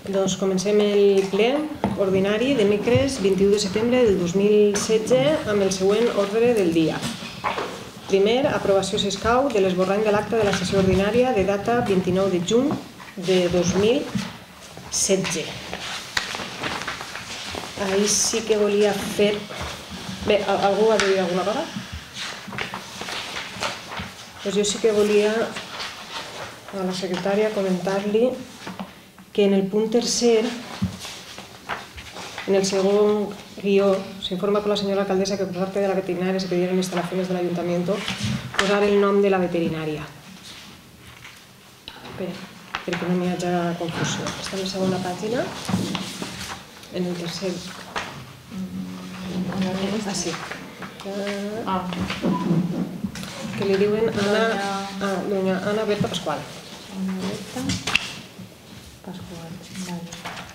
Doncs comencem el ple ordinari de dimecres 21 de setembre del 2016 amb el següent ordre del dia. Primer, aprovació, si escau, de l'esborrany de l'acta de la sessió ordinària de data 29 de juny de 2016. Ahir sí que volia fer... Bé, algú ha de dir alguna cosa? Doncs jo sí que volia a la secretària comentar-li que en el punt tercer, en el segon guió, se informa por la señora alcaldesa que por parte de la veterinaria se pidieron instalaciones del ayuntamiento posar el nom de la veterinaria. Espera, perquè no m'hi hagi confusió. Està en la segona pàgina, en el tercer. Ah, sí. Que li diuen doña Ana Berta Pascual. Ana Berta Pascual, vale.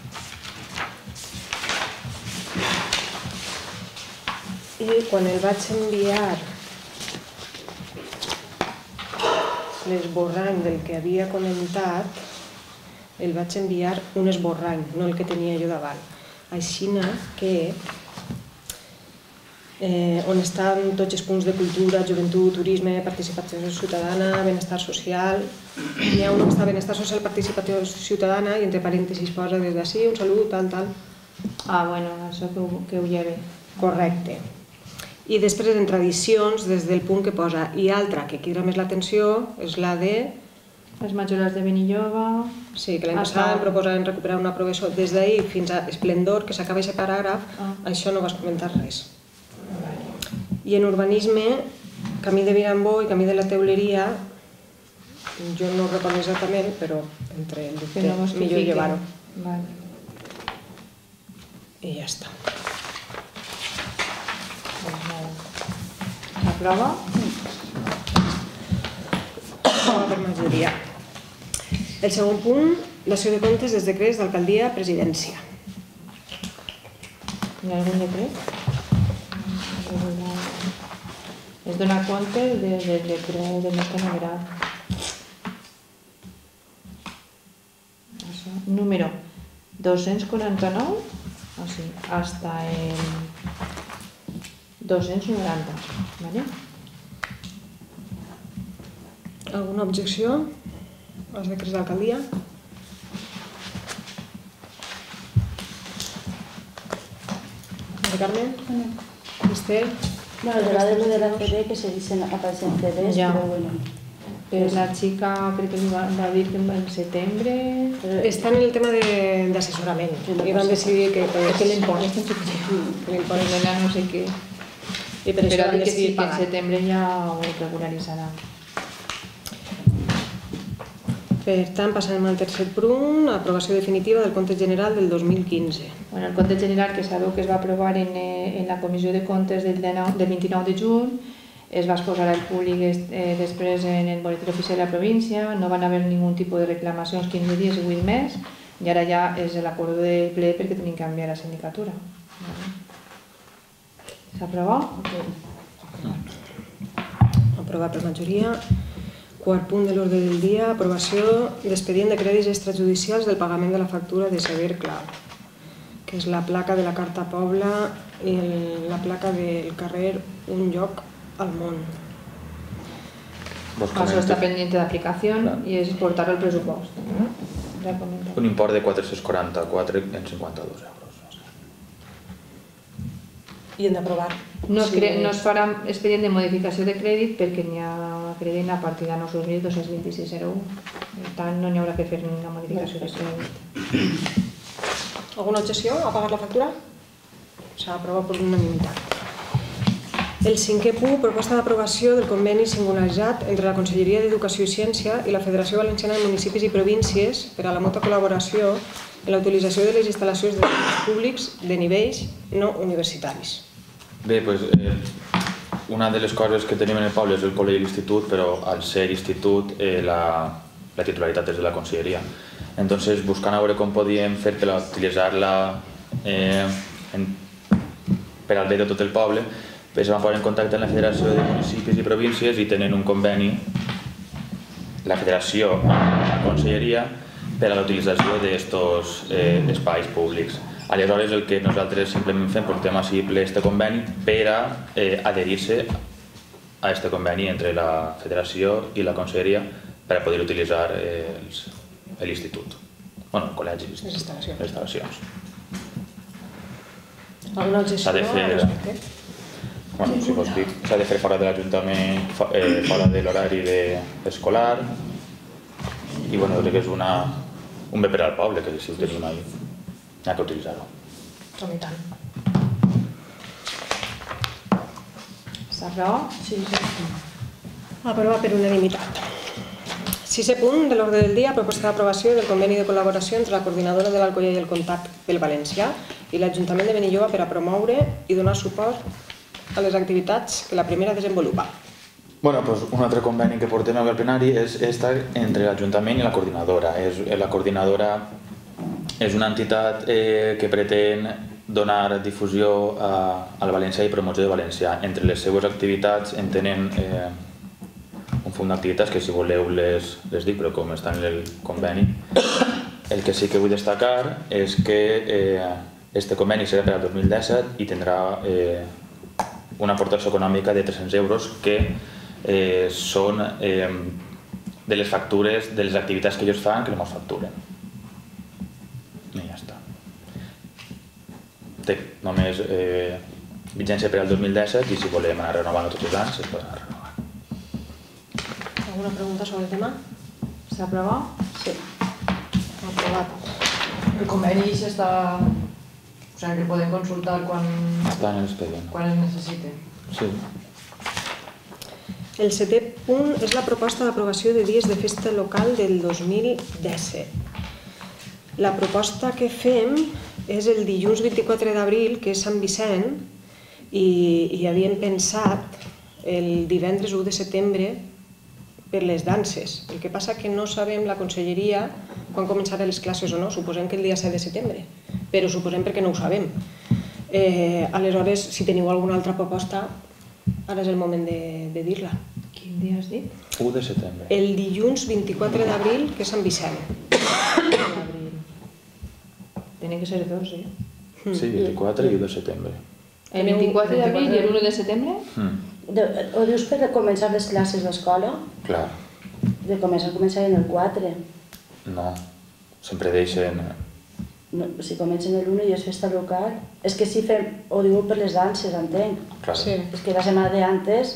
I quan el vaig enviar l'esborrany del que havia comentat, el vaig enviar un esborrany, no el que tenia jo davant. Així que on estan tots els punts de cultura, joventut, turisme, participació ciutadana, benestar social. Hi ha un on està benestar social, participació ciutadana i entre parèntesis posa des d'ací, un salut, tal. Ah, bueno, això que ho lleve. Correcte. I després en tradicions, des del punt que posa i altra que crida més l'atenció és la de... Les majorats de Benilloba... Sí, que l'any passat em proposaven recuperar una professor des d'ahir fins a Esplendor, que s'acaba aquest paràgraf, això no vas comentar res. I en urbanisme, camí de Virambó i camí de la Teuleria, jo no ho recordo exactament, però entre el dubte millor llevar-ho. I ja està. S'aprova? S'aprova per majoria. El segon punt, dació de comptes dels decrets d'alcaldia a presidència. Hi ha algun decret? Es dona compte del decret del nostre numerat. Número 249, hasta el 290, ¿vale? Alguna objecció als decrets d'alcaldia? Carmen? Cristel? Bueno, de la de la CD que se dicen aparecen CDs, pero bueno. La chica creo que me va a dir que en setembre... Està en el tema d'assessorament i van decidir que... Que l'import és tan superior. L'import és no sé què. I per això van decidir pagar. Que en setembre ja ho regularitzarà. Per tant, passarem al tercer punt, aprovació definitiva del compte general del 2015. Bueno, el compte general que sabeu que es va aprovar en la comissió de comptes del 29 de juny, es va exposar al públic després en el boletín oficial de la província, no van haver ningú tipus de reclamacions 15 dies i 8 més, i ara ja és l'acord del ple perquè tenim que canviar la sindicatura. S'aprova? Aprovat per majoria. Quart punt de l'ordre del dia, aprovació d'expedient de crèdits extrajudicials del pagament de la factura de Sever Clau, que és la placa de la Carta Pobla i la placa del carrer Un Lloc al Món. Això està pendiente d'aplicació i és portar el pressupost. Un import de 444,52 euros. I hem d'aprovar. No es farà expedient de modificació de crèdit perquè n'hi ha crèdit en la partida 9.226,01. Per tant, no n'hi haurà que fer una modificació de crèdit. Alguna objecció a pagar la factura? S'ha aprovat per unanimitat. El cinquè punt, proposta d'aprovació del conveni singularitzat entre la Conselleria d'Educació i Ciència i la Federació Valenciana de Municipis i Províncies per a la mútua col·laboració en la utilització de les instal·lacions de serveis públics de nivells no universitaris. Bé, doncs, una de les coses que tenim en el poble és el col·le i l'institut, però al ser institut la titularitat és de la conselleria. Entonces, buscant a veure com podíem fer per utilitzar-la per al bé de tot el poble, es van posar en contacte amb la Federació de Municipis i Províncies i tenen un conveni, la Federació amb la Conselleria, per a la utilització d'estos espais públics. Aleshores, el que nosaltres simplement fem, portem així ple este conveni per a adherir-se a este conveni entre la Federació i la Conselleria per a poder utilitzar l'institut, bueno, el col·legi, les instal·lacions. Alguna objecció al respecte? Bueno, si vos dic, s'ha de fer fora de l'Ajuntament, fora de l'horari escolar, i bueno, crec que és un bé per al poble, que si ho tenim ahí, n'hi ha que utilitzar-ho. I tant. S'aprova? Sí. Aprova per unanimitat. 6è punt de l'ordre del dia, proposta d'aprovació del conveni de col·laboració entre la Coordinadora de l'Alcoià i el Comtat del Valencià i l'Ajuntament de Benilloba per a promoure i donar suport a les activitats que la primera desenvolupa. Bueno, doncs un altre conveni que portem al plenari és entre l'Ajuntament i la Coordinadora. La Coordinadora és una entitat que pretén donar difusió al valencià i promoció del valencià. Entre les seues activitats en tenen un funt d'activitats que si voleu les dic, però com estan en el conveni. El que sí que vull destacar és que este conveni serà per al 2017 i tindrà una aportació econòmica de 300 euros que són de les factures de les activitats que ells fan que no ens facturen. I ja està. Té només vigència per al 2017 i si volem anar renovant tots els anys es poden anar renovant. Alguna pregunta sobre el tema? S'aprova? Sí. Aprovat. El conveni s'està... O sigui, que el podem consultar quan Està en l'expedient. es necessite. Sí. El 7è punt és la proposta d'aprovació de dies de festa local del 2017. La proposta que fem és el dilluns 24 d'abril, que és Sant Vicent, i havíem pensat el divendres 1 de setembre per les danses. El que passa que no sabem la conselleria quan començaran les classes o no. Suposem que el dia 7 de setembre, però suposem perquè no ho sabem. Aleshores, si teniu alguna altra proposta, ara és el moment de dir-la. Quin dia has dit? 1 de setembre. El dilluns 24 d'abril, que és Sant Vicent. Tiene que ser dos, eh? Sí, 24 i 1 de setembre. El 24 d'abril i el 1 de setembre? Ho dius per començar les classes d'escola? Clar. De començar en el 4. No, sempre deixen... No, si comencen el 1 i és festa local... És que si fem... Ho diu per les danses, entenc. Clar. Sí. És que la setmana d'antes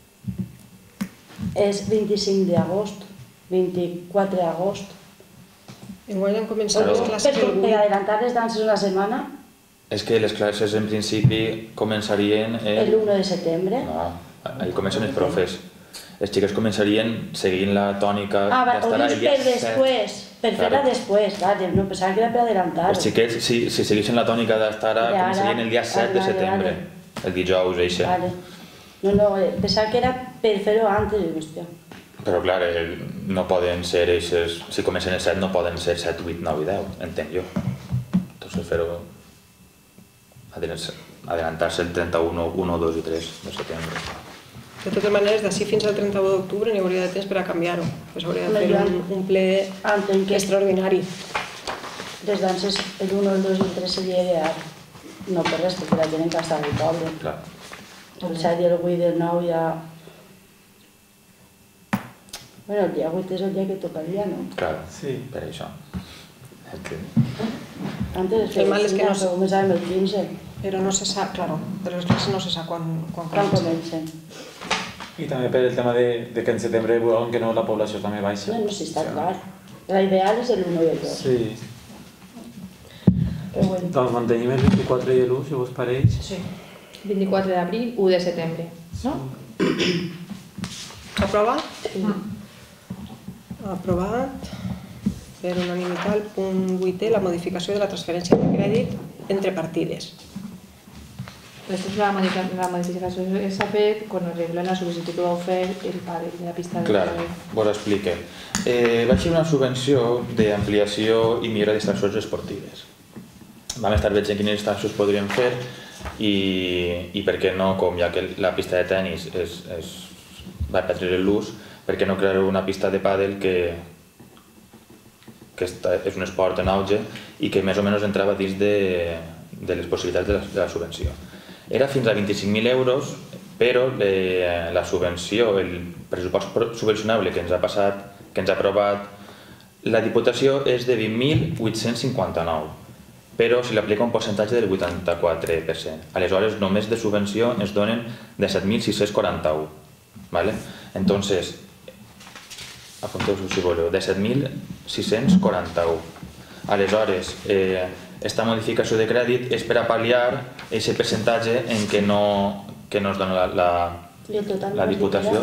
és 25 d'agost, 24 d'agost. Enguany han començat les classes el Per 8. adelantar les danses una setmana, És que les classes en principi començarien... el 1 de setembre. No, ahí comencen els profes. Els xiquets començarien seguint la tònica Ho dius per després, per fer-la després, vale, no, pensava que era per adelantar. Els xiquets, si segueixen la tònica d'estar ara, començarien el dia 7 de setembre, el dijous, això. Vale. No, pensava que era per fer-ho antes, hòstia. Però clar, no poden ser eixes, si comencen el 7 no poden ser 7, 8, 9 i 10, entenc jo. Entonces fer-ho, adelantar-se el 31, 1, 2 i 3 de setembre. De totes maneres, d'ací fins al 31 d'octubre n'hi hauria de temps per a canviar-ho. S'hauria de fer un ple extraordinari. Les danses, el 1, el 2 i el 3 seria ideal. No per res, perquè la tenen que estar al poble. Clar. El 7 i el 8 i el 9 ja... Bueno, el dia 8 és el dia que tocaria, no? Clar, Sí. per això. Antes es El feia mal és que no però començàvem el 15. Però no se sap, claro, però les classes no se sap quan Quan comencen. comencen? I també per el tema de que en setembre veuen que no la població també baixa. No, sí, està clar. La ideal és el 1 i el 2. Sí. Però bueno. Doncs mantenim el 24 i l'1, si vos pareix. Sí. 24 d'abril, 1 de setembre. No? Aprovat? Sí. Aprovat per unanimitat el punt 8è, la modificació de la transferència de crèdit entre partides. Després la modificació s'ha fet quan es regla la sol·licitud que va fer el pare de la pista de Clar, vos explique. Va ser una subvenció d'ampliació i millora d'instal·lacions esportives. Vam estar veient quines instal·lacions podríem fer i per què no, com ja que la pista de tennis va perdre l'ús, per què no crear una pista de pàdel que que és un esport en auge i que més o menys entrava dins de les possibilitats de la subvenció. Era fins a 25.000 euros, però la subvenció, el pressupost subvencionable que ens ha passat, que ens ha aprovat la Diputació és de 20.859, però si l'aplica un percentatge del 84%. Aleshores, només de subvenció ens donen 17.641. Entonces, apunteu-vos si voleu, 17.641. Aleshores, esta modificació de crèdit és per a pal·liar aquest percentatge en què no ens dona la Diputació,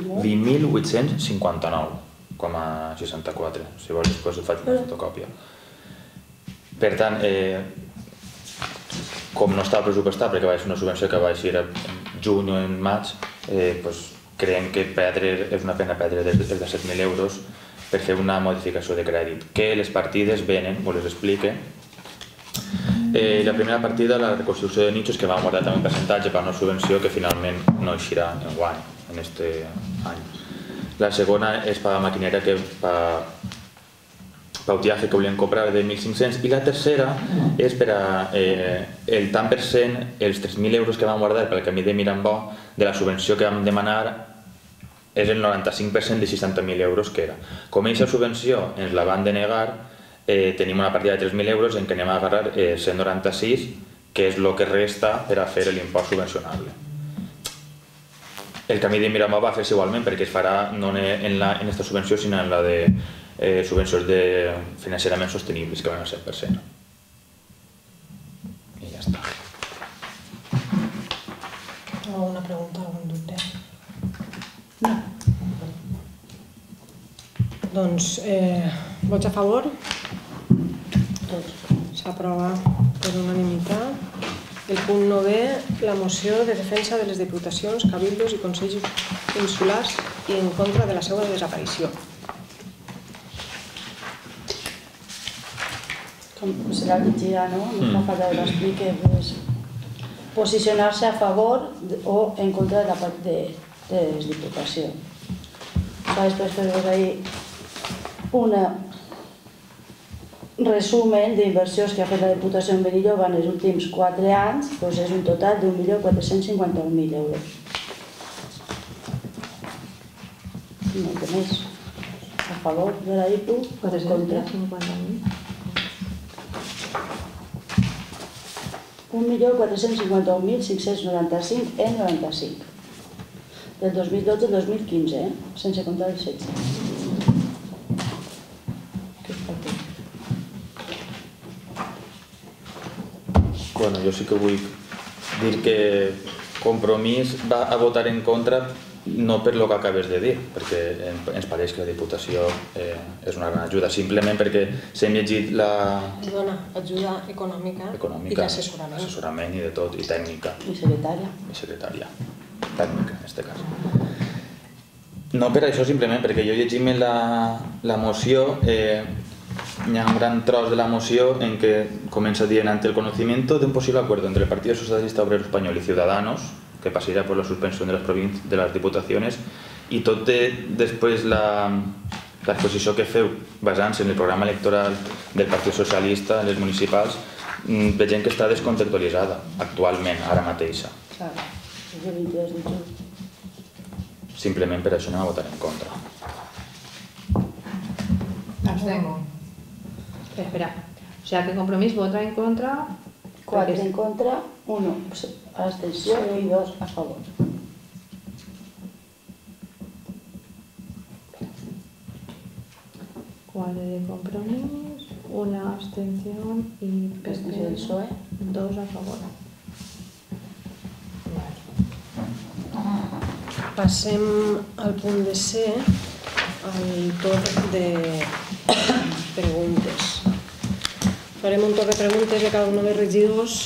20.859,64. Si vols, després faig una fotocòpia. Per tant, com no estava pressupostat, perquè va ser una subvenció que va ser en juny o en maig, creiem que és una pena perdre els 17.000 euros per fer una modificació de crèdit, que les partides venen, us les explique. La primera partida, la reconstrucció de nichos, que vam guardar també un percentatge per una subvenció que finalment no eixirà en guany, en aquest any. La segona és per la maquinera pautiaje que volien comprar de 1.500, i la tercera és per el tant per cent, els 3.000 euros que vam guardar per el camí de Mirambó, de la subvenció que vam demanar, és el 95% de 60.000 euros que era. Com aquesta subvenció ens la van denegar, tenim una partida de 3.000 euros en què anem a agarrar 196, que és el que resta per a fer l'impost subvencionable. El camí de Mirambó va fer-se igualment, perquè es farà no en aquesta subvenció, sinó en la de subvencions de financerament sostenibles, que van al 100%. I ja està. ¿Alguna pregunta, algun dubte? No. Doncs, vots a favor? Tots. S'aprova per unanimitat. El punt 9è, la moció de defensa de les diputacions, cabildos i consells insulars i en contra de la seva desaparició. Se la llegirà, no? No fa falta que l'explique. Posicionar-se a favor o en contra de les diputacions. Després fer-vos ahí un resumen d'inversions que ha fet la Diputació en Benilloba en els últims 4 anys, és un total d'1.451.000 euros. No té més. A favor de la DIPU, en contra. 450.000. 1.451.595 en 95. Del 2012 al 2015, sense comptar el 16. Bueno, jo sí que vull dir que Compromís va a votar en contra no per lo que acabes de dir, perquè ens pareix que la Diputació és una gran ajuda, simplement perquè s'hem llegit la... Dona ajuda econòmica i d'assessorament. Assessorament i de tot, i tècnica. I secretària. I secretària. Tècnica, en aquest cas. No per això, simplement perquè jo llegim la moció, hi ha un gran tros de la moció en què comença dient ante el conocimiento de un posible acuerdo entre el Partido Socialista Obrero Español y Ciudadanos, que pasaría por la suspensión de las diputaciones, i tot després l'exposició que feu basant-se en el programa electoral del Partit Socialista, les municipals, vegem que està descontextualitzada actualment, ara mateixa. Clar, és el 22 de juny. Simplement per això anem a votar en contra. Abstengo. Espera. O sea que Compromís vota en contra. 4 en contra, 1 abstenció i 2 a favor. Cuatro de Compromís, una abstención y Este és el PSOE. 2 a favor. Passem al punt de C, al torn de preguntes. Farem un torn de preguntes de cada un dels regidors.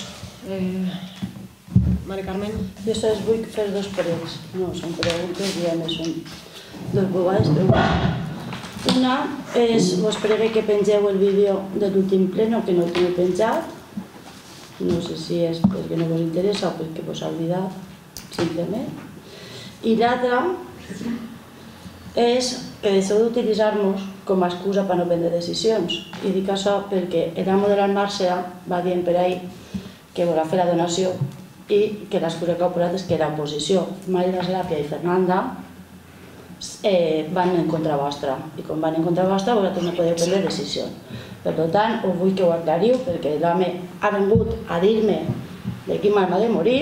Mari Carmen. Jo sols vull fer 2 parells. No, són preguntes i a més són 2 vegades preguntes. Una és, vos pregue que pengeu el vídeo de l'últim pleno, que no el teniu penjat. No sé si és perquè no vos interessa o perquè vos ha oblidat, simplement. I l'altra és que deixeu d'utilitzar-nos com a excusa per no prendre decisions. I dic això perquè l'amo de l'Almàrsera va dient per ahí que volà fer la donació i que l'excusa que ha posat és que era oposició. Maria Slàpia i Fernanda van en contra vostra i com van en contra vostra vosaltres no podeu prendre decisions. Per tant, us vull que ho aclariu perquè l'home ha vingut a dir-me de quin mal m'ha de morir.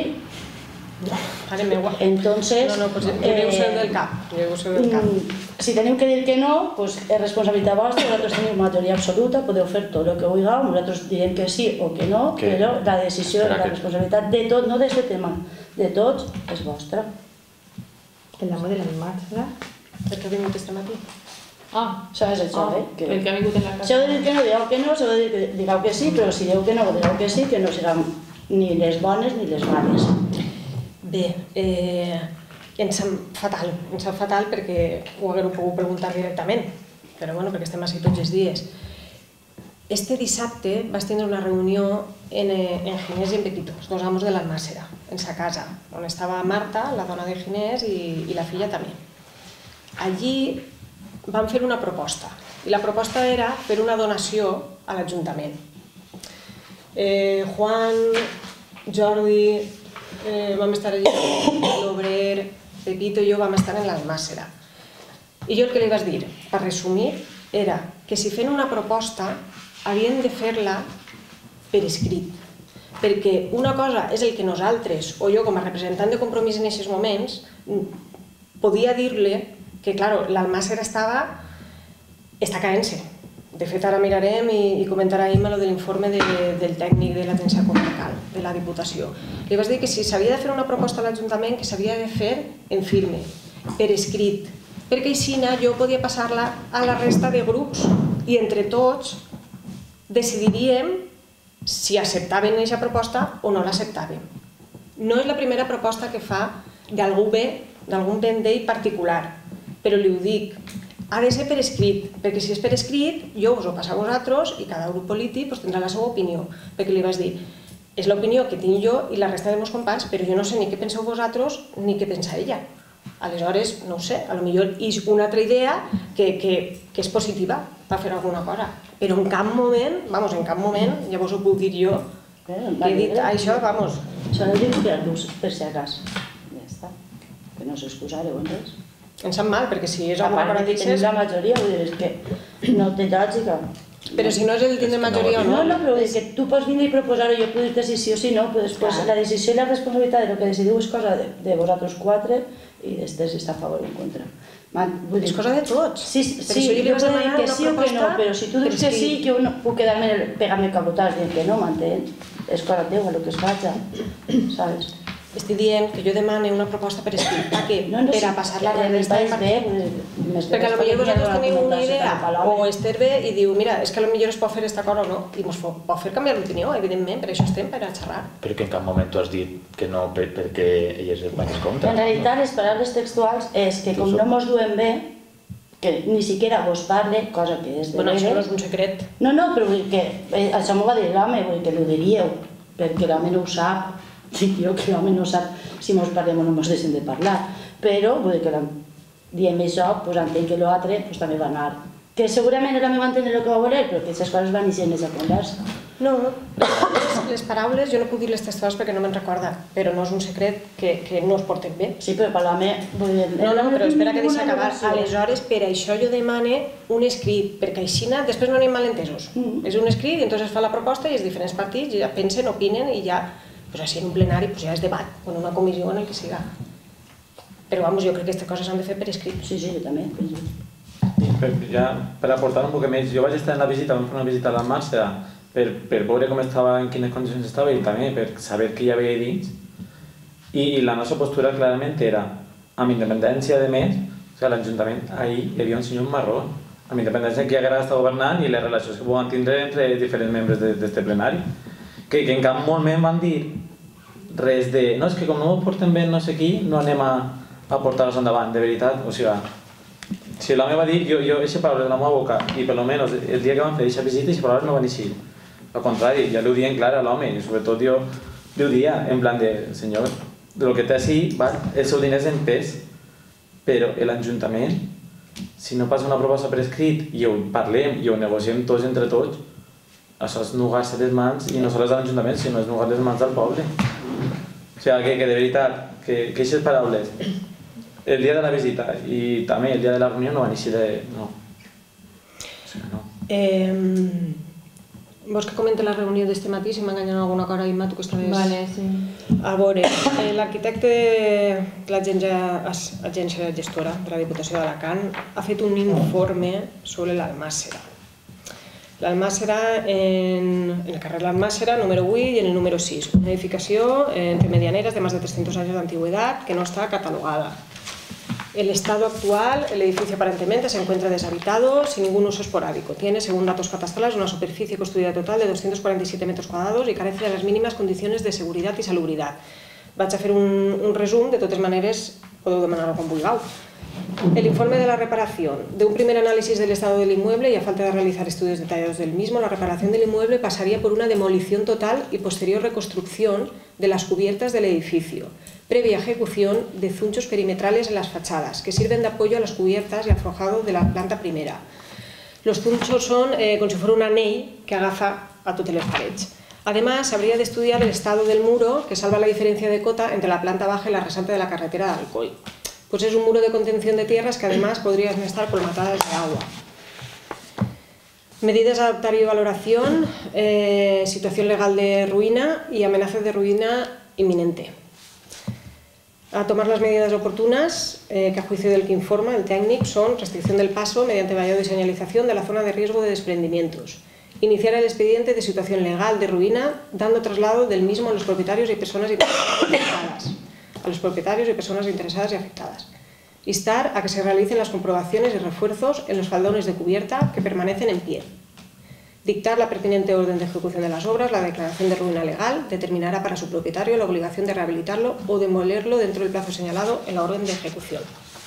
Entonces, lleveu-se del cap. Si teniu que dir que no, és responsabilitat vostra, vosaltres teniu majoria absoluta, podeu fer tot el que vulgueu, nosaltres direm que sí o que no, però la decisió i la responsabilitat de tot, no d'aquest tema, de tots, és vostra. L'amo de l'Almàssera? Per què ha vingut este matí? Això és això, el que ha vingut en la casa. Si heu de dir que no, digueu que no, si heu de dir que digueu que sí, però si dieu que no, digueu que sí, que no seran ni les bones ni les males. Bé, em sap fatal perquè ho haguéreu pogut preguntar directament, però bueno, perquè estem així tots els dies. Este dissabte vaig tenir una reunió en Ginés i en Petitos, dos amos de l'Almàssera, en sa casa, on estava Marta, la dona de Ginés, i la filla també. Allí vam fer una proposta, i la proposta era fer una donació a l'Ajuntament. Juan, Jordi, vam estar allí, l'Obrer, Pepito i jo vam estar en l'Almàssera. I jo el que li vaig dir, per resumir, era que si fent una proposta havien de fer-la per escrit, perquè una cosa és el que nosaltres, o jo com a representant de Compromís en aquests moments, podia dir-li que, clar, l'Almàssera està caent-se. De fet, ara mirarem i comentarem lo de l'informe del tècnic de l'Agència Comarcal, de la Diputació. Li vaig dir que si s'havia de fer una proposta a l'Ajuntament, que s'havia de fer en firme, per escrit, perquè així jo podia passar-la a la resta de grups i entre tots decidiríem si acceptaven aquesta proposta o no l'acceptaven. No és la primera proposta que fa d'algun vendell particular, però li ho dic, ha de ser per escrit, perquè si és per escrit, jo us ho passo a vosaltres i cada grup polític tindrà la seva opinió, perquè li vaig dir, és l'opinió que tinc jo i la resta dels meus companys, però jo no sé ni què penseu vosaltres ni què pensa ella. Aleshores, no ho sé, potser és una altra idea que és positiva per fer alguna cosa, però en cap moment, ja vos ho puc dir jo, que he dit això, Això no dic per si acas, ja està, que no s'excusareu en res. Em sap mal, perquè si és alguna cosa que teniu la majoria, vull dir, és que no té lògica. Però si no és el tindre majoria o no. No, però és que tu pots vindre i proposar-ho, jo puc dir-te si sí o si no, però després la decisió i la responsabilitat de lo que decidiu és cosa de vosaltres quatre i després si està a favor o en contra. És cosa de tots. Sí, jo puc dir que sí o que no, però si tu dius que sí, que jo no puc quedar-me pegant-me cabotats dient que no, m'entén? És cosa teva el que es faig, saps? Estic dient que jo demane una proposta per escrit. Per què? Per a passar-la a la resta de partits. Perquè potser vosaltres teniu una idea o Esther ve i diu, mira, és que potser es pot fer aquesta cosa o no, i ens pot fer canviar l'opinió, evidentment, per això estem, per a xerrar. Però que en cap moment tu has dit que no perquè elles van en contra. En realitat, les paraules textuals és que com no mos duen bé, que ni siquiera vos parle, cosa que és de Bueno, això no és un secret. No, però vull dir que això m'ho va dir l'home, vull dir que l'ho diríeu, perquè l'home no ho sap. Dic jo que l'home no sap si mos parlem o no mos deixem de parlar, però vull dir que diem això, entenc que l'altre també va anar. Que segurament l'home va entendre el que va voler, però que aquestes coses van iniciar en aquesta conversa. No, les paraules jo no puc dir les textuals perquè no me'n recorda, però no és un secret que no es porten bé. Sí, però per l'home... No, però espera que deixi acabar. Aleshores, per això jo demane un escrit, perquè així després no anem malentesos. És un escrit i entonces es fa la proposta i els diferents partits ja pensen, opinen i ja... Però així en un plenari ja és debat, o en una comissió, en el que siga. Però jo crec que aquestes coses s'han de fer per escrit. Sí, jo també. Ja, per aportar un poc més, jo vaig estar en la visita, vam fer una visita a l'Almàssera per veure com estava, en quines condicions estava i també per saber què hi havia dins. I la nostra postura clarament era, amb independència de més, l'Ajuntament, ahir hi havia un senyor marró, amb independència que ja està governant i les relacions que poden tindre entre diferents membres d'aquest plenari. Que en cap moment van dir res de, no, és que com no ho portem bé no sé qui, no anem a portar-los endavant, de veritat. O sigui, si l'home va dir, jo aquesta paraula de la meva boca, i per almenys el dia que vam fer aquesta visita, aquesta paraula no van eixir. Al contrari, ja li ho dient clar a l'home, i sobretot jo li ho dia, en plan de, senyor, del que té així, els seus diners en pes, però l'Ajuntament si no passa una proposta per escrit i ho parlem i ho negociem tots entre tots, això és nugar-se les mans, i no sols a l'Ajuntament, sinó és nugar les mans al poble. O sigui, que de veritat, que aquestes paraules, el dia de la visita i també el dia de la reunió no van eixir de... no. O sigui, no. Vols que comente la reunió d'este matí, si m'ha enganyat alguna cosa, Imma, tu que estaves... Vale, sí. A veure, l'arquitecte de l'agència gestora de la Diputació d'Alacant ha fet un informe sobre l'Almàssera. L'Almàssera, en el carrer l'Almàssera, número 8 i en el número 6, una edificació entre medianeras de más de 300 años de antigüedad que no está catalogada. El estado actual, el edificio aparentemente se encuentra deshabitado, sin ningún uso esporádico. Tiene, según datos catastrales, una superficie construida total de 247 metros cuadrados y carece de las mínimas condiciones de seguridad y salubridad. Vaig a fer un resum, de totes maneres podeu demanar-ho com vulgueu. El informe de la reparación. De un primer análisis del estado del inmueble y a falta de realizar estudios detallados del mismo, la reparación del inmueble pasaría por una demolición total y posterior reconstrucción de las cubiertas del edificio, previa ejecución de zunchos perimetrales en las fachadas, que sirven de apoyo a las cubiertas y aflojado de la planta primera. Los zunchos son como si fuera un anell que agafa a totes les parets. Además, habría de estudiar el estado del muro, que salva la diferencia de cota entre la planta baja y la rasante de la carretera de Alcoy. Pues es un muro de contención de tierras que además podrían estar colmatadas de agua. Medidas a adoptar y valoración, situación legal de ruina y amenaza de ruina inminente. A tomar las medidas oportunas, que a juicio del que informa el técnico son restricción del paso mediante vallado y señalización de la zona de riesgo de desprendimientos. Iniciar el expediente de situación legal de ruina, dando traslado del mismo a los propietarios y personas interesadas y afectadas. Instar a que se realicen las comprobaciones y refuerzos en los faldones de cubierta que permanecen en pie. Dictar la pertinente orden de ejecución de las obras, la declaración de ruina legal, determinará para su propietario la obligación de rehabilitarlo o demolerlo dentro del plazo señalado en la orden de ejecución.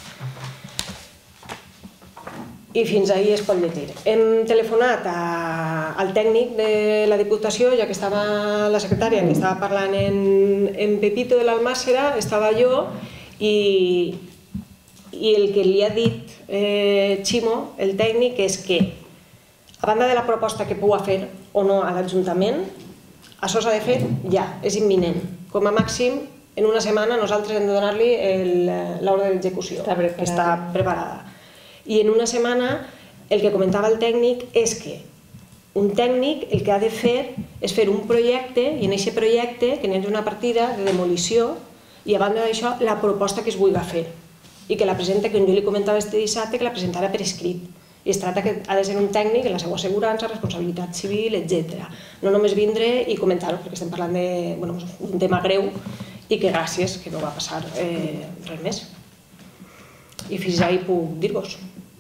I fins ahí es pot llegir. Hem telefonat al tècnic de la Diputació, ja que estava la secretària, que estava parlant en Pepito de l'Almàssera, estava jo, i el que li ha dit Ximo, el tècnic, és que, a banda de la proposta que pugui fer o no a l'Ajuntament, això s'ha de fer ja, és imminent. Com a màxim, en una setmana nosaltres hem de donar-li l'ordre d'execució, que està preparada. I en una setmana el que comentava el tècnic és que un tècnic el que ha de fer és fer un projecte i en aquest projecte que n'hi hagi una partida de demolició i a banda d'això la proposta que es vulgui fer i que la presenta, com jo li comentava este dissabte, que la presentara per escrit. I es tracta que ha de ser un tècnic en la seva assegurança, responsabilitat civil, etc. No només vindre i comentar-ho, perquè estem parlant d'un tema greu i que gràcies que no va passar res més. I fins ahí puc dir-vos.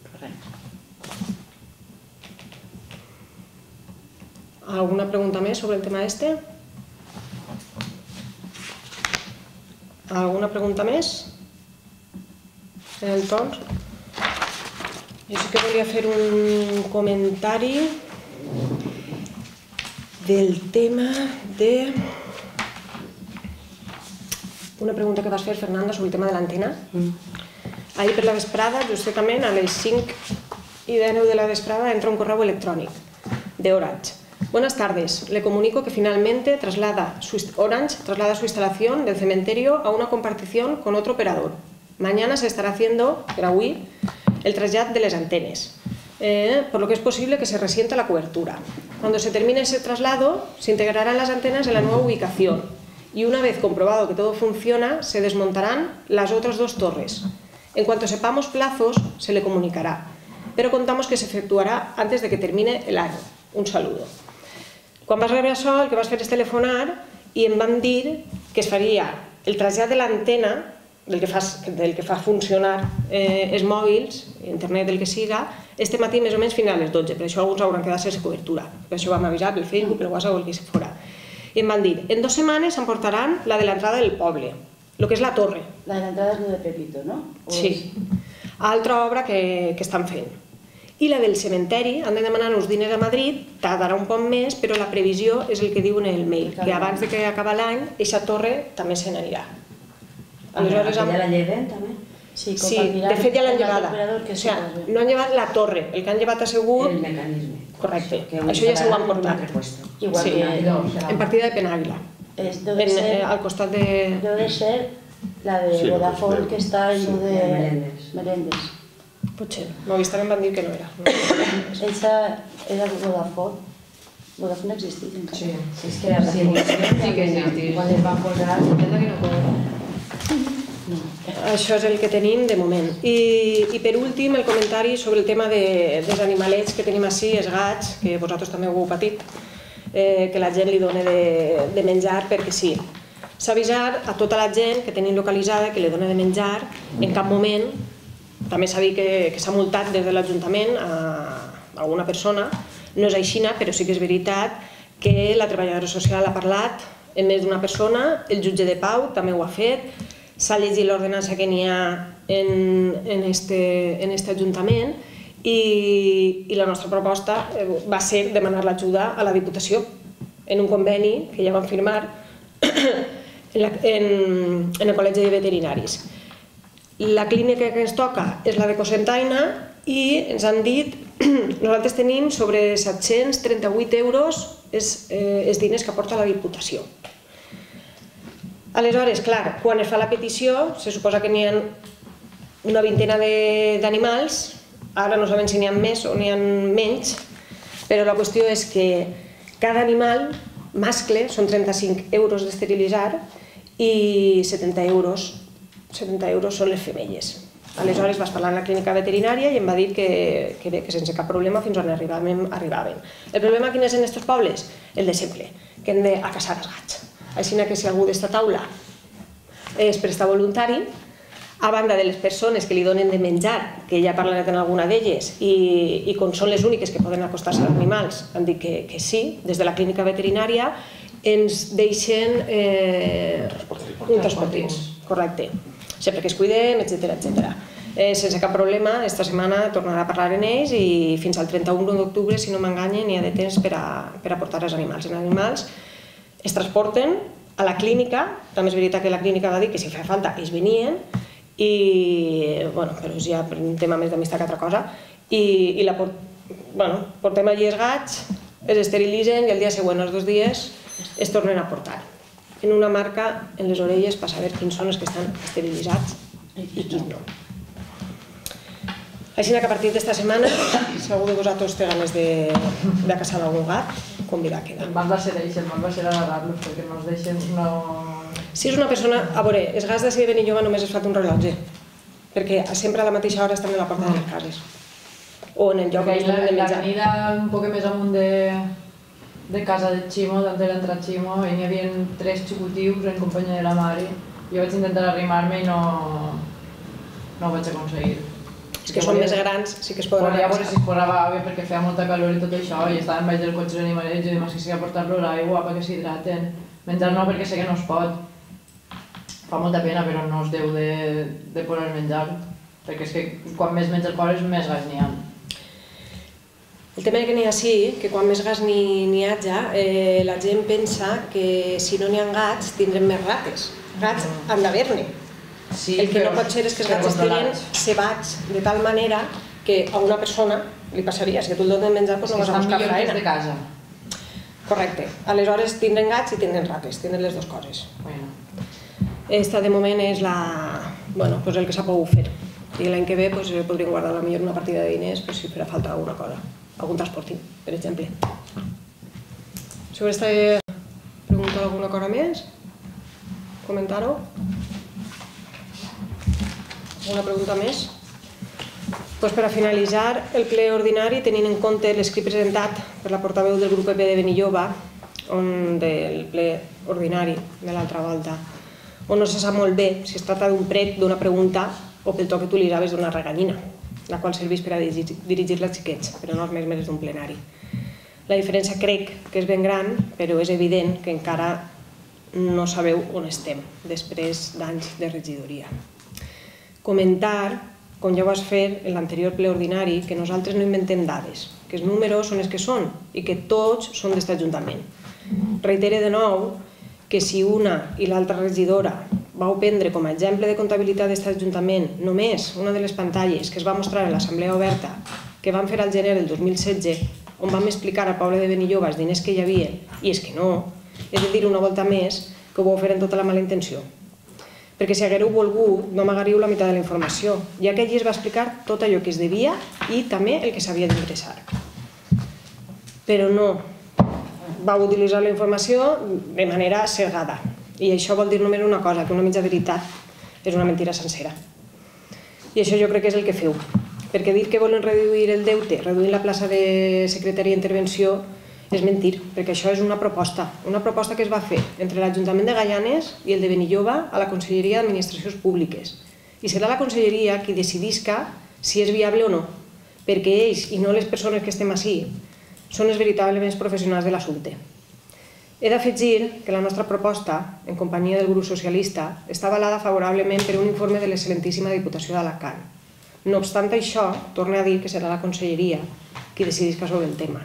¿Alguna pregunta més sobre el tema este? ¿Alguna pregunta més? En el torn? Jo sí que volia fer un comentari del tema de... Una pregunta que vas fer, Fernanda, sobre el tema de l'antena. Ahir per la vesprada, justament a les 5:10 de la vesprada, entra un correu electrònic de Orange. Buenas tardes, le comunico que finalmente Orange traslada su instalación del cementerio a una compartición con otro operador. Mañana se estará haciendo, era avui, el trasllat de les antenes, por lo que es posible que se resienta la cobertura. Cuando se termine ese traslado, se integrarán las antenas en la nueva ubicación y una vez comprobado que todo funciona, se desmontarán las otras dos torres. En cuanto sepamos plazos, se le comunicará, pero contamos que se efectuará antes de que termine el año. Un saludo. Quan vas rebre això, el que vas fer és telefonar i em van dir que es faria el trasllat de l'antena, del que fa funcionar els mòbils, internet, del que siga, este matí més o menys fins a les 12, per això alguns hauran quedat sense cobertura. Per això vam avisar pel Facebook, pel WhatsApp o el que fora. I em van dir, en 2 setmanes emportaran la de l'entrada del poble, el que és la torre. La de l'entrada és la de Pepito, no? Sí. Altra obra que estan fent. I la del cementeri, han de demanar uns diners a Madrid, tardarà un poc més, però la previsió és el que diu en el mail, que abans que acabi l'any, aquesta torre també se n'anirà. Aquella la lleven, també? Sí, Sí, de fet ja l'han llevada. O sigui, no han llevat la torre, el que han llevat ha sigut... El mecanisme. Correcte, això ja s'ho han portat. Igual Sí, que en partida de Penàguila, al costat de... deu de ser la de Vodafone que està en lo de Merendes. Potser, Movistar em van dir que no era. Esa era Vodafone. Vodafone existeix encara. Sí, és que la definició sí que existeix. Quan es van posar, sembla que no cobra. Això és el que tenim de moment. I per últim, el comentari sobre el tema dels animalets que tenim així, els gats, que vosaltres també ho heu patit, que la gent li dona de menjar perquè sí. S'ha avisat a tota la gent que tenim localitzada que li dona de menjar, en cap moment, també s'ha dit que s'ha multat des de l'Ajuntament a alguna persona, no és així, però sí que és veritat que la treballadora social ha parlat amb més d'una persona, el jutge de pau també ho ha fet, s'ha llegit l'ordenança que n'hi ha en este Ajuntament i la nostra proposta va ser demanar l'ajuda a la Diputació en un conveni que ja vam firmar en el Col·legi de Veterinaris. La clínica que ens toca és la de Cocentaina i ens han dit, nosaltres tenim sobre 738 euros els diners que aporta la Diputació. Aleshores, clar, quan es fa la petició, se suposa que n'hi ha una vintena d'animals, ara no sabem si n'hi ha més o n'hi ha menys, però la qüestió és que cada animal mascle són 35 euros d'esterilitzar i 70 euros són les femelles. Aleshores vas parlar amb la clínica veterinària i em va dir que sense cap problema fins on arribaven. El problema quin és en aquests pobles? El de sempre, que hem de caçar els gats. Així que si algú d'esta taula és prestar voluntari, a banda de les persones que li donen de menjar, que ja he parlat amb alguna d'elles, i com són les úniques que poden acostar-se als animals, han dit que sí, des de la clínica veterinària ens deixen un transportins, correcte, sempre que es cuidem, etc. Sense cap problema, esta setmana tornarà a parlar amb ells i fins al 31 d'octubre, si no m'enganyen, n'hi ha de temps per a portar els animals. Els animals es transporten a la clínica, també és veritat que la clínica va dir que si feia falta ells venien, però és ja un tema més d'amistat que altra cosa, i portem allí els gats, els esterilitzen i el dia següent, els 2 dies, es tornen a portar. En una marca en les orelles per saber quins són els que estan esterilitzats i quins no. Així que a partir d'esta setmana, si algú de vosaltres té ganes de caçar algun gat, convidar a quedar. El mal va ser ells, el mal va ser agarrar-los, perquè no els deixen, no... Si és una persona... A veure, els gats de Benilloba només es fa un rellotge, perquè sempre a la mateixa hora estan a la porta de les cases. O en el lloc on estan de menjar. La avenida un poc més amunt de casa de Ximo, d'antes de l'entrar Ximo, i n'hi havia 3 xicutius en companyia de la mare. Jo vaig intentar arrimar-me i no ho vaig aconseguir. És que són més grans, sí que es poden anar a veure si es posava bé perquè feia molta calor i tot això, i estaven baix del cotxe d'animalets, i demà que sigui a portar-los aigua perquè s'hidraten. Menjar no, perquè sé que no es pot. Fa molta pena, però no es deu de posar menjar, perquè és que quan més menjar poses, més gas n'hi ha. El tema que n'hi ha sí, que quan més gas n'hi hagi, la gent pensa que si no n'hi ha gats tindrem més rates. Gats han d'haver-ne. El que no pot ser és que els gats estiguin cebats de tal manera que a una persona li passaria. Si tu el dones menjar, doncs no vas a buscar faena. Estan millor que de casa. Correcte. Aleshores tindrem gats i tindrem rates, tindrem les dues coses. Esta de moment és el que s'ha pogut fer. I l'any que ve podríem guardar potser una partida de diners si farà falta alguna cosa, algun transporting, per exemple. Sobre esta pregunta alguna cosa més? Comentar-ho? Alguna pregunta més? Per a finalitzar el ple ordinari, tenint en compte l'escrit presentat per la portaveu del grup PP de Benilloba, del ple ordinari de l'altra volta, on no se sap molt bé si es tracta d'un prec, d'una pregunta o pel to que utilitzaves d'una reganyina, la qual serveix per a dirigir-la als xiquets, però no als més d'un plenari. La diferència crec que és ben gran, però és evident que encara no sabeu on estem després d'anys de regidoria. Comentar, com ja ho vas fer en l'anterior ple ordinari, que nosaltres no inventem dades, que els números són els que són i que tots són d'aquest Ajuntament. Reitere de nou que si una i l'altra regidora vau prendre com a exemple de comptabilitat d'aquest Ajuntament només una de les pantalles que es va mostrar a l'Assemblea Oberta que vam fer al gener del 2016, on vam explicar al poble de Benilloba els diners que hi havia, i és que no, he de dir una volta més que ho vau fer en tota la mala intenció. Perquè si haguéreu volgut, no amagaríeu la meitat de la informació, ja que allí es va explicar tot allò que es devia i també el que s'havia d'ingressar. Però no, vau utilitzar la informació de manera cegada. I això vol dir només una cosa, que una mitja veritat és una mentira sencera. I això jo crec que és el que feu. Perquè dir que volen reduir el deute, reduint la plaça de secretaria d'intervenció, és mentir, perquè això és una proposta que es va fer entre l'Ajuntament de Gaianes i el de Benilloba a la Conselleria d'Administracions Públiques. I serà la Conselleria qui decidisca si és viable o no, perquè ells, i no les persones que estem ací, són els veritablement professionals de l'assumpte. He d'afegir que la nostra proposta, en companyia del grup socialista, està avalada favorablement per un informe de l'excel·lentíssima Diputació d'Alacant. No obstant això, torno a dir que serà la Conselleria qui decidisca sobre el tema.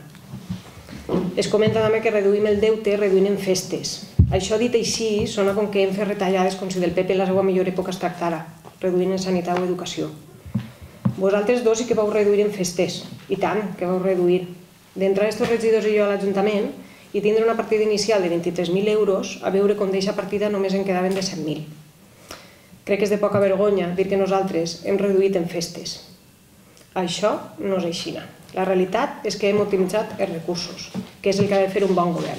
Es comenta també que reduïm el deute reduint en festes. Això dit així sona com que hem fet retallades com si del PP en la seva millor època es tractara, reduint en sanitat o educació. Vosaltres dos sí que vau reduir en festes, i tant que vau reduir. D'entrar estos regidors i jo a l'Ajuntament i tindre una partida inicial de 23.000 euros, a veure com d'eixa partida només en quedaven de 100.000. Crec que és de poca vergonya dir que nosaltres hem reduït en festes. Això no és així. La realitat és que hem optimitzat els recursos, que és el que ha de fer un bon govern.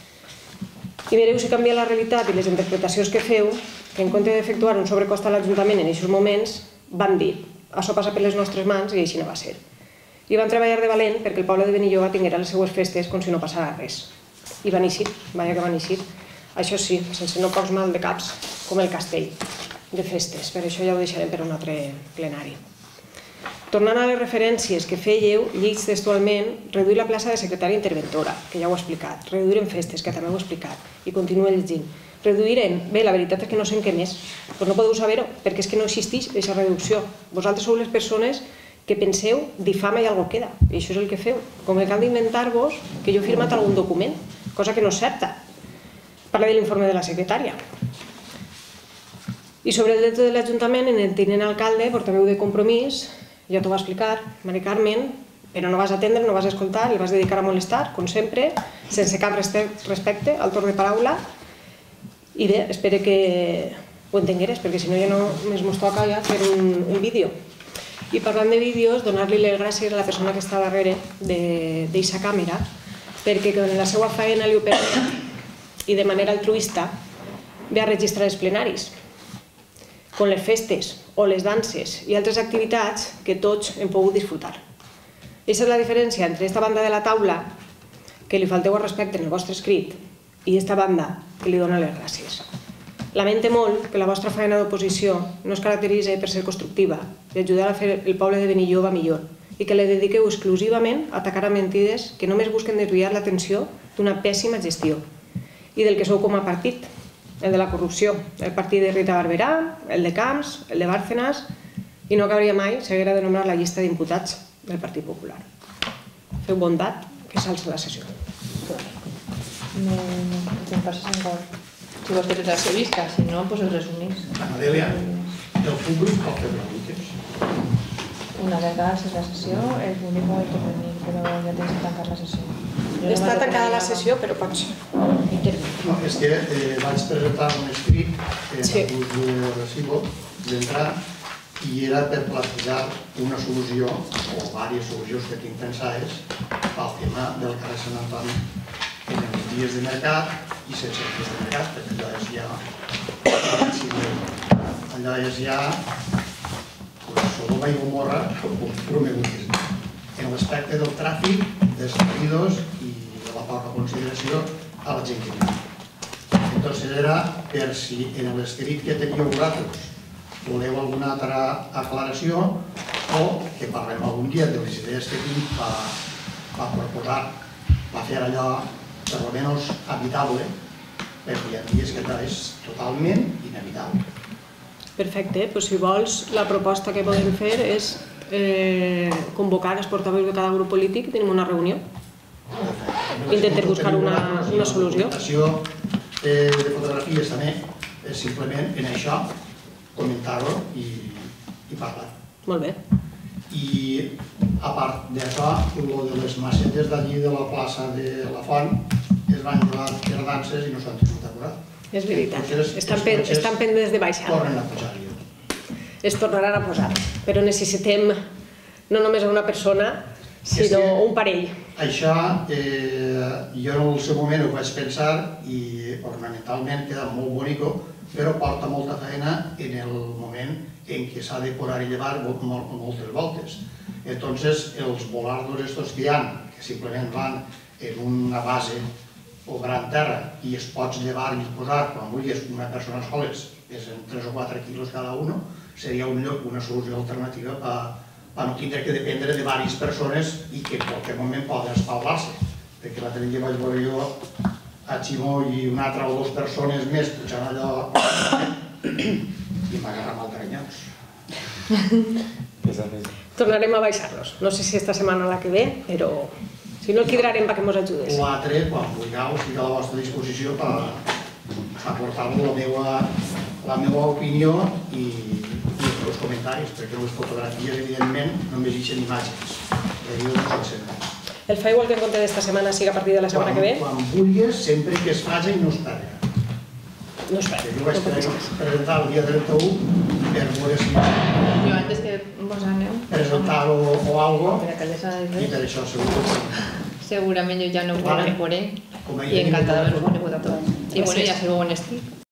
I mireu si canvia la realitat i les interpretacions que feu, que en compte d'efectuar un sobrecost a l'Ajuntament en aquests moments, van dir, això passa per les nostres mans i així no va ser. I van treballar de valent perquè el poble de Benilloba tinguera les seues festes com si no passara res. I van eixir, vaja que van eixir. Això sí, sense no pocs mal de caps, com el castell de festes, per això ja ho deixarem per un altre plenari. Tornant a les referències que fèieu, lleig textualment, reduir la plaça de secretària interventora, que ja ho he explicat, reduir en festes, que també ho he explicat, i continuo llegint. Reduir en... Bé, la veritat és que no sé en què més, però no podeu saber-ho, perquè és que no existeix aquesta reducció. Vosaltres sou les persones que penseu, difama i algo queda, i això és el que feu. Com que cal d'inventar-vos que jo he firmat algun document, cosa que no és certa. Parla de l'informe de la secretària. I sobre el deute de l'Ajuntament, en el tinent alcalde, portaveu de Compromís, ja t'ho va explicar, Mari Carmen, però no vas atendre, no vas escoltar, li vas dedicar a molestar, com sempre, sense cap respecte al torn de paraula. I bé, espero que ho entengueres, perquè si no ja només mos toca ja fer un vídeo. I parlant de vídeos, donar-li les gràcies a la persona que està darrere d'aquesta càmera, perquè en la seva feina li ho permet i de manera altruista ve a registrar els plenaris, com les festes o les danses i altres activitats que tots hem pogut disfrutar. Aquesta és la diferència entre aquesta banda de la taula, que li falteu al respecte en el vostre escrit, i aquesta banda que li dona les gràcies. Lamente molt que la vostra feina d'oposició no es caracteritzi per ser constructiva i ajudar a fer el poble de Benilloba millor, i que la dediqueu exclusivament a atacar a mentides que només busquen desviar l'atenció d'una pèssima gestió i del que sou com a partit, el de la corrupció, el partit de Rita Barberà, el de Camps, el de Bárcenas, i no cauria mai s'haguera de nombrar la llista d'imputats del Partit Popular. Feu bondat que s'alça la sessió. No te'n passes en gol. Si vols que te la vista, si no, doncs el resumís. Adèlia, el públic pot fer preguntes? Una vegada és la sessió, el públic pot intervenir, però ja tens que tancar la sessió. Està tancada la sessió, però pot ser. No, és que vaig presentar un escrit en el curs de recibo d'entrar i era per plantejar una solució o diverses solucions que tinc pensades al tema del carrer Sant Antoni en els dies de mercat i sense els dies de mercat, perquè allò és ja Sodoma i Gomorra, però me vulguis. En l'aspecte del tràfic, dels servidors i de la poca consideració a la gent que viu. Entonces era per si en l'escrit que teníeu vosaltres voleu alguna altra aclaració o que parlem algun dia de les idees que tinc per proposar, per fer allò per almenys habitable, perquè hi ha dies que és totalment inevitable. Perfecte, doncs si vols, la proposta que podem fer és convocar els portaveus de cada grup polític, tenim una reunió. Intentar buscar una solució. La documentació de fotografies també és simplement en això comentar-ho i parlar. Molt bé. I a part d'això, el de les macetes d'allí de la plaça de la Font es van llevar per danses i no s'han tingut acurat. És veritat. Estan pendents de baixar. Tornen a posar-hi. Es tornaran a posar. Però necessitem no només una persona, sinó un parell. Això jo en el seu moment ho vaig pensar i ornamentalment queda molt bonico, però porta molta feina en el moment en què s'ha de posar i llevar moltes voltes. Entonces, els volardos estos que hi ha, que simplement van en una base o gran terra i es pots llevar i posar quan vulguis una persona soles, pesen 3 o 4 quilos cada un, seria una solució alternativa per no tindre que dependre de diverses persones i que en qualsevol moment poden espaular-se. Perquè l'altre dia vaig veure jo a Ximó i una altra o 2 persones més pujant allò i m'agarra mal canyons. Tornarem a baixar-los. No sé si esta setmana o la que ve, però si no el cridarem perquè ens ajudes. L'altre, quan vulgueu, estic a la vostra disposició per aportar-vos la meva opinió i els comentaris, perquè les fotografies, evidentment, només ixen imatges. El Firewall que en compte d'esta setmana siga a partir de la setmana que ve? Quan vulguis, sempre que es faci i no es perda. No es perda. Jo vaig presentar el dia 31 per veure si Jo antes que vos aneu... presentar-ho o alguna cosa, i per això segur. Segurament jo ja no ho veuré Com i encantada d'haver-vos conegut a tots. I bueno, ja sabeu on estic.